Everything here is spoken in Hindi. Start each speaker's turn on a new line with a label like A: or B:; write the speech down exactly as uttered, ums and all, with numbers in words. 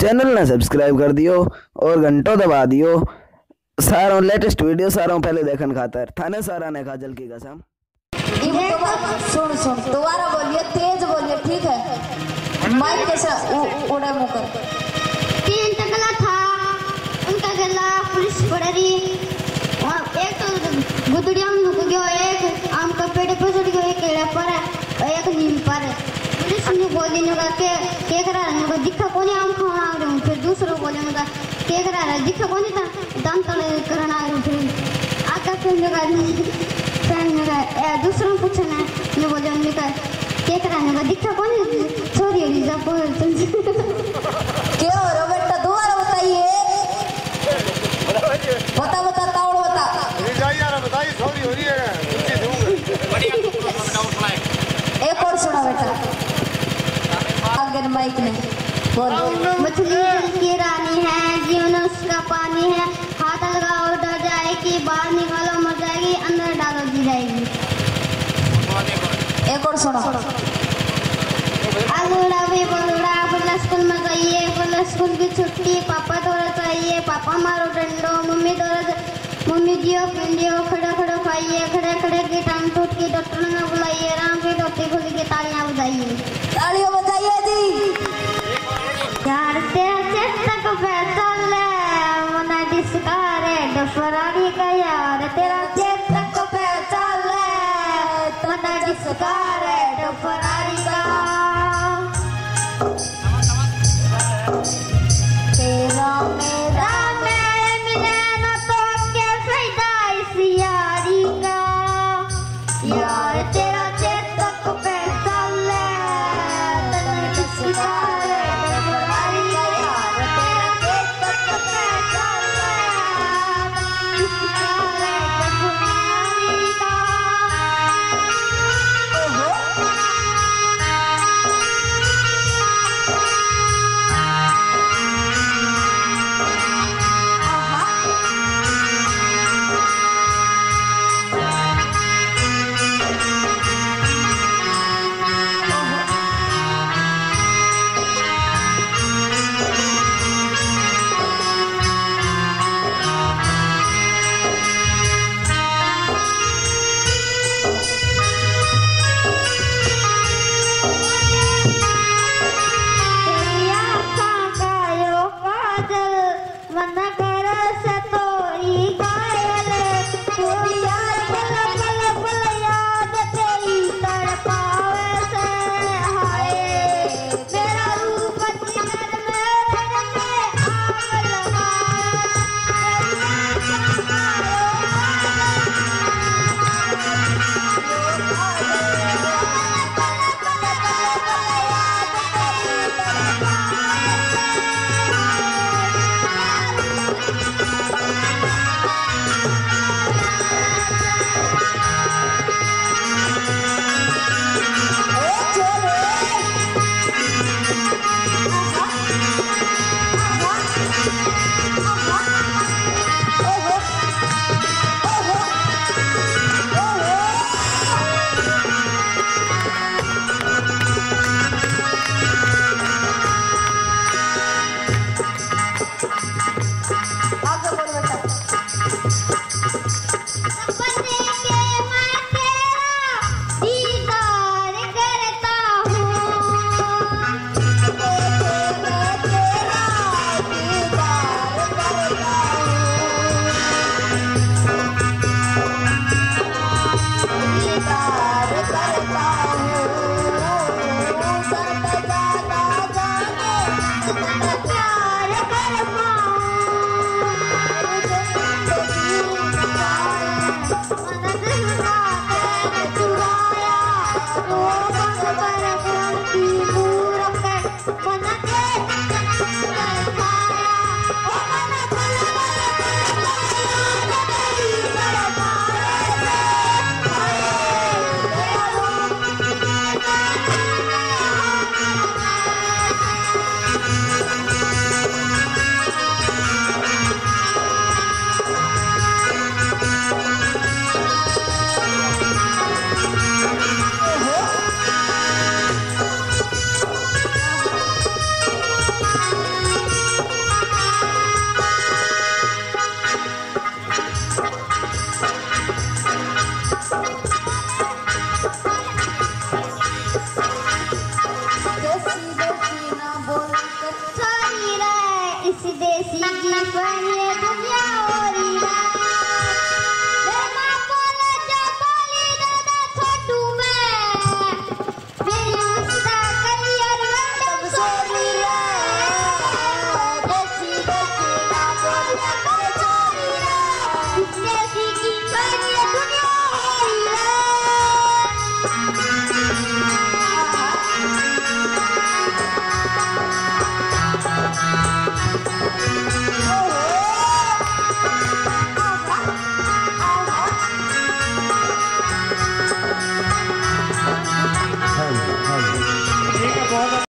A: चैनल ने सब्सक्राइब कर दियो और घंटो दबा दियो। सारों लेटेस्ट वीडियो सारों पहले देखन खातर थाने सारा ने काजल की कसम।
B: सुन सुन दोबारा बोलिए, तेज बोलिए, ठीक है? माइक कैसा उड़े मुंह कर।
C: तीन टकला था उनका गला पुलिस पड़ रही और एक तो गुदड़िया में नुक गयो, एक आम का पेड़ पे चढ़ गयो, एक केड़ा पर और एक नीम पर। पुलिस ने बोली ने के के करा ने को दिखा कोनी आम खाना आ रहे हूं। फिर दूसरा बोले ने के करा रहा दिखा कोनी था दान तले करना आ रहे हूं। फिर आका फिर ने का फ्रेंड ने का दूसरा पूछना ने बोले ने का के करा ने दिखा कोनी छोरी रिजा बोल तुम
B: क्या हो रहा बेटा? दोबारा बताइए, बता बता तावड़ बता।
D: जाइए यार बताइए, सॉरी हो रही है
B: एक और सुना बेटा अगर माइक ने बोल।
C: मछली जल की रानी है, जीवन उसका पानी है, हाथ लगाओ डर जाएगी, बाहर निकालो मर जाएगी, अंदर डालो जी जाएगी।
B: एक और सुना।
C: आलूड़ा भी बोलूड़ा बोला स्कूल में जाइए, बोला स्कूल की छुट्टी, पापा दौड़ा चाहिए, पापा मारो डंडो, मम्मी दौड़ा मम्मी जियो पिंडियो, खड़े खड़े खाइए, खड़े खड़े की टांग टूट की डॉक्टर ने बुलाइए, राम की डॉक्टर खुली के तालियां बजाइए।
B: तालियां बजाइए जी।
C: यार तेरा चेतक फैसल मना डिस्कारे डफरानी का, यार तेरा चेतक फैसल मना डिस्कारे डफरानी का। तेरा मेरा मैं मिले न तो क्या फायदा इस यारी का, यार तेरा चेतक फैसल मना डिस्कारे डफरानी का, यार तेरा चेतक फैसल पर